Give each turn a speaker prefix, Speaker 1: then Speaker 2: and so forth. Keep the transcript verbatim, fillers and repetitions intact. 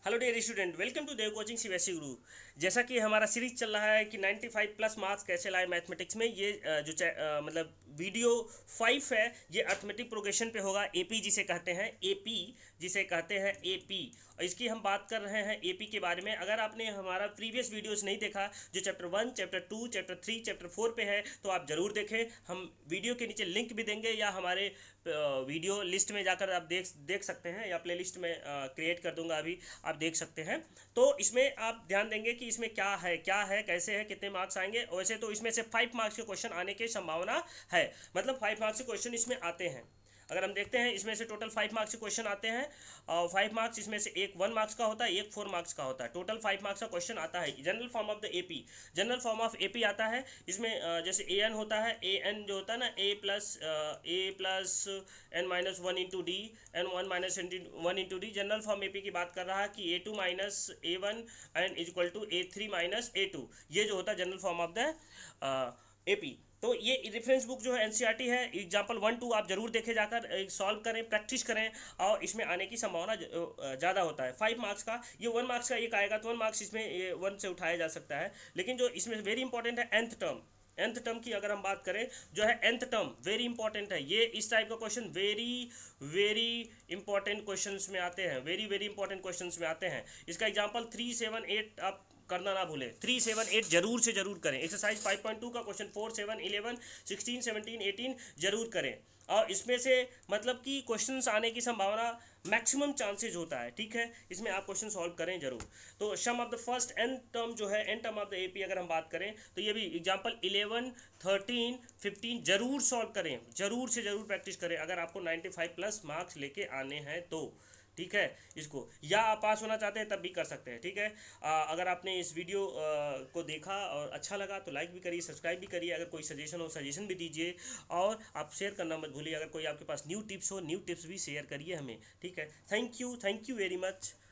Speaker 1: Hello dear student, welcome to Dev coaching CBSE Guru. जैसा कि हमारा सीरीज चल रहा है कि पचानवे प्लस मार्क्स कैसे लाए मैथमेटिक्स में, ये अ, जो चा- अ, मतलब वीडियो फाइव है, ये अर्थमेटिक प्रोग्रेशन पे होगा। एपी जिसे कहते हैं, एपी जिसे कहते हैं एपी, और इसकी हम बात कर रहे हैं एपी के बारे में। अगर आपने हमारा प्रीवियस वीडियोस नहीं देखा, जो chapter one, chapter two, chapter three, chapter four पे है, तो आप जरूर देखें। हम वीडियो के नीचे लिंक भी देंगे, या हमारे वीडियो लिस्ट में जाकर आप देख देख सकते हैं, या प्ले लिस्ट में क्रिएट कर दूंगा, अभी आप देख सकते हैं। तो इसमें आप ध्यान देंगे कि इसमें क्या है, क्या है, कैसे है, कितने मार्क्स आएंगे। वैसे तो इसमें से फाइव मार्क्स के क्वेश्चन आने की संभावना है, मतलब फाइव मार्क्स के क्वेश्चन इसमें आते हैं। अगर हम देखते हैं, इसमें से टोटल फाइव मार्क्स के क्वेश्चन आते हैं, और फाइव मार्क्स इसमें से एक वन मार्क्स का होता है, एक फोर मार्क्स का होता है। टोटल फाइव मार्क्स का क्वेश्चन आता है। General form of the AP, general form of AP आता है। इसमें अ, जैसे ए एन होता है, ए एन जो होता है ना, A plus A plus N minus one into D, N one minus one into D. General form AP की बात कर रहा है कि A two minus A one and is equal to A three minus A two. ये जो होता है general form of the AP. तो ये रेफरेंस बुक जो है एनसीईआरटी है। एग्जाम्पल वन टू आप जरूर देखे, जाकर सॉल्व करें, प्रैक्टिस करें, और इसमें आने की संभावना ज़्यादा होता है। फाइव मार्क्स का, ये वन मार्क्स का एक आएगा, तो वन मार्क्स इसमें ये वन से उठाया जा सकता है। लेकिन जो इसमें वेरी इंपॉर्टेंट है एंथ टर्म, एंथ टर्म की अगर हम बात करें, जो है एंथ टर्म वेरी इंपॉर्टेंट है। ये इस टाइप का question very very important questions में आते हैं, वेरी वेरी इंपॉर्टेंट क्वेश्चंस में आते हैं। इसका एग्जांपल थ्री सेवन एट आप करना ना भूलें, थ्री सेवन एट जरूर से जरूर करें। एक्सरसाइज फाइव पॉइंट टू का question four seven eleven sixteen seventeen eighteen जरूर करें, और इसमें से मतलब कि क्वेश्चंस आने की संभावना मैक्सिमम चांसेज होता है। ठीक है, इसमें आप क्वेश्चन सॉल्व करें जरूर। तो sum of the first N term जो है, N term of the AP अगर हम बात करें, तो ये भी एग्जांपल इलेवन थर्टीन फिफ्टीन जरूर सॉल्व करें, जरूर से जरूर प्रैक्टिस करें, अगर आपको नाइन्टी फाइव प्लस मार्क्स लेके आने हैं तो। ठीक है, इसको या आप पास होना चाहते हैं तब भी कर सकते हैं। ठीक है, आ, अगर आपने इस वीडियो आ, को देखा और अच्छा लगा तो लाइक भी करिए, सब्सक्राइब भी करिए। अगर कोई सजेशन हो, सजेशन भी दीजिए, और आप शेयर करना मत भूलिए। अगर कोई आपके पास न्यू टिप्स हो, न्यू टिप्स भी शेयर करिए हमें। ठीक है, thank you, thank you very much.